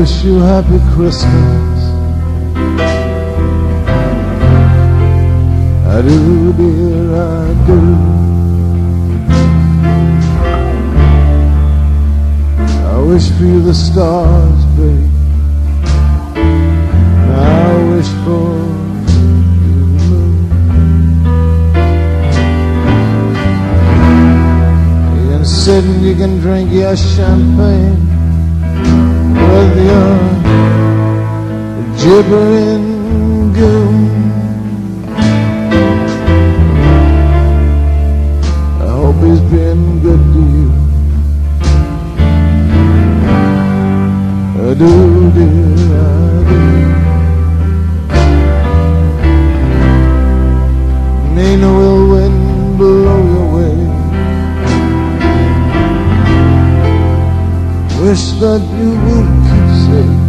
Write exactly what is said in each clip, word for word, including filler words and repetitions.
wish you happy Christmas. I do, dear, I do. I wish for you the stars, babe. I wish for you the moon. You can sit and you can drink your champagne with your gibbering goon. I hope he's been good to you. I do, dear, I do. May no whirlwind blow your way. Wish that you would keep safe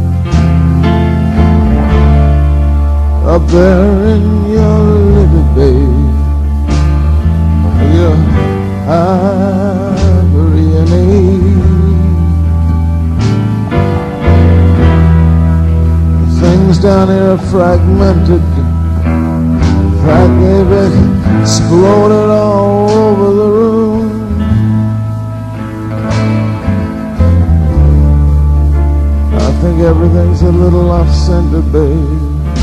up there in your little bay, your ivory and age. Things down here are fragmented. In fact, they've exploded all over the room. I think everything's a little off-center, babe.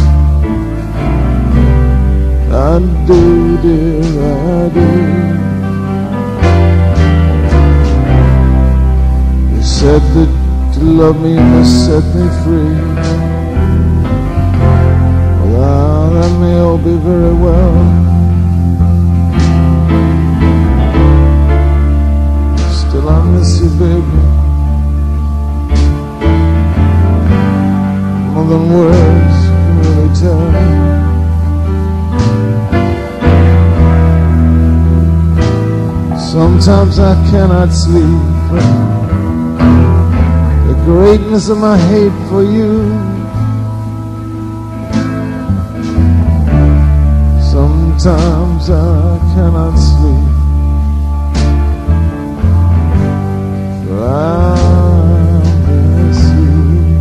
I do, dear, I do. You said that to love me must set me free. Well, that may all be very well. Still I miss you, baby, more than words can really tell. Sometimes I cannot sleep. The greatness of my hate for you. Sometimes I cannot sleep, for I miss you.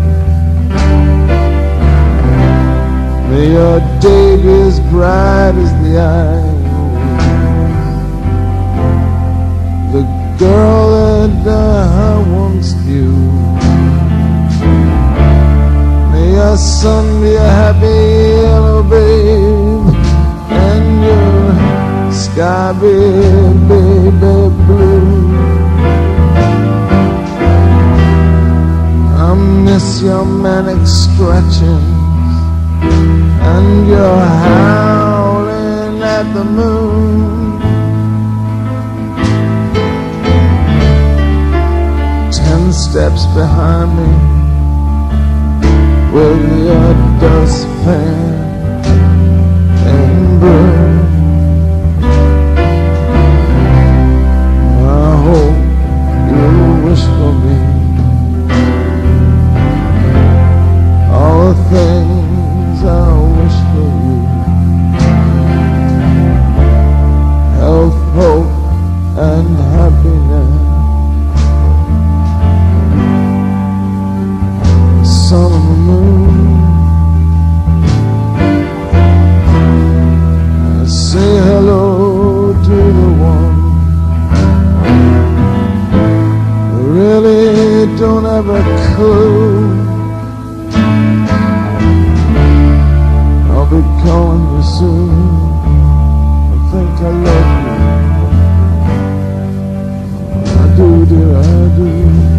May your day be as bright as the eye. The girl that I once knew. May your sun be a happy yellow, babe, and your sky be, baby, blue. I miss your manic scratching and your howling at the moon. Ten steps behind me with your dustpan and broom. I hope you'll wish for me all the things I wish for you. Health, hope, and happiness. Sun and the moon. I say hello to the one who really don't have a clue. I'll be calling you soon. I think I love you. I do, dear, I do.